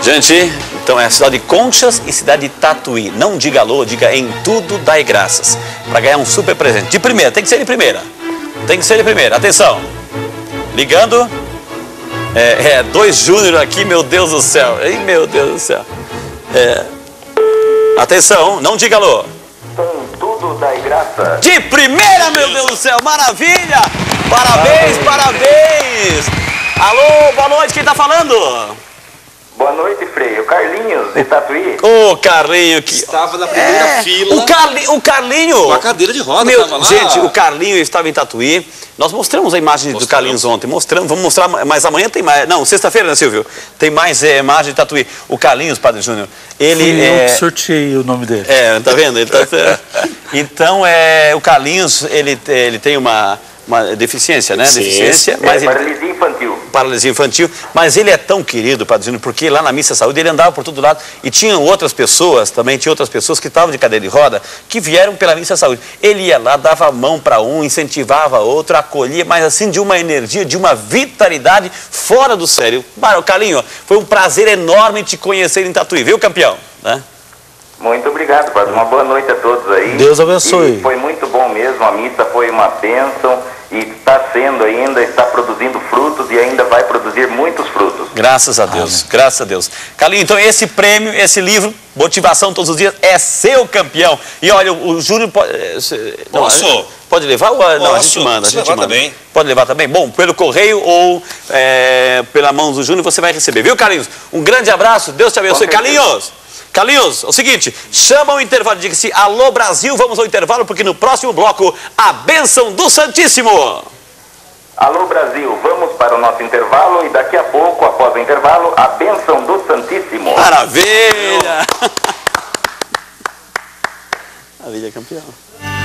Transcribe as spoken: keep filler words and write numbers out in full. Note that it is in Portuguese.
Gente, então é a cidade de Conchas e cidade de Tatuí. Não diga alô, diga em tudo dai graças. Para ganhar um super presente. De primeira, tem que ser de primeira. Tem que ser de primeira. Atenção. Ligando. É, é dois Júnior aqui, meu Deus do céu. Ei, meu Deus do céu. É. Atenção, não diga alô. Em tudo dai graças. De primeira, meu Deus do céu. Maravilha. Parabéns, parabéns. Alô, boa noite, quem tá falando? Boa noite, Frei. O Carlinhos, de Tatuí. Ô, Carlinho, que... Estava na primeira é, fila. O, Carli... o Carlinho... Com a cadeira de roda, Meu... tava lá. Gente, o Carlinho estava em Tatuí. Nós mostramos a imagem mostramos. do Carlinhos ontem. Mostramos, vamos mostrar, mas amanhã tem mais... Não, sexta-feira, né, Silvio? Tem mais é, imagem de Tatuí. O Carlinhos, Padre Júnior, ele... Fui é... eu que sorteei o nome dele. É, tá vendo? Ele tá... Então, é, o Carlinhos, ele, ele tem uma... Uma deficiência, né? Sim, deficiência, É, mas ele... paralisia infantil. Paralisia infantil, mas ele é tão querido, Padre Júnior, porque lá na Missa Saúde ele andava por todo lado e tinham outras pessoas, também tinha outras pessoas que estavam de cadeira de roda, que vieram pela Missa Saúde. Ele ia lá, dava a mão para um, incentivava outro, acolhia, mas assim de uma energia, de uma vitalidade fora do sério. Carlinho, foi um prazer enorme te conhecer em Tatuí, viu, campeão? Né? Muito obrigado, Padre. Uma boa noite a todos aí. Deus abençoe. E foi muito bom mesmo, a missa foi uma bênção e está sendo ainda, está produzindo frutos e ainda vai produzir muitos frutos. Graças a Deus, Amém. Graças a Deus. Carlinhos, então esse prêmio, esse livro, Motivação Todos os Dias, é seu, campeão. E olha, o Júnior pode... Não, Posso? Pode levar ou Posso. não, a gente manda? A gente levar manda. Também. Pode levar também? Bom, pelo correio ou é, pela mão do Júnior você vai receber, viu, Carlinhos? Um grande abraço, Deus te abençoe. Carlinhos! Carlinhos, é o seguinte, chama o intervalo, diga-se alô Brasil, vamos ao intervalo, porque no próximo bloco, a bênção do Santíssimo. Alô Brasil, vamos para o nosso intervalo e daqui a pouco, após o intervalo, a bênção do Santíssimo. Maravilha! Maravilha, campeão.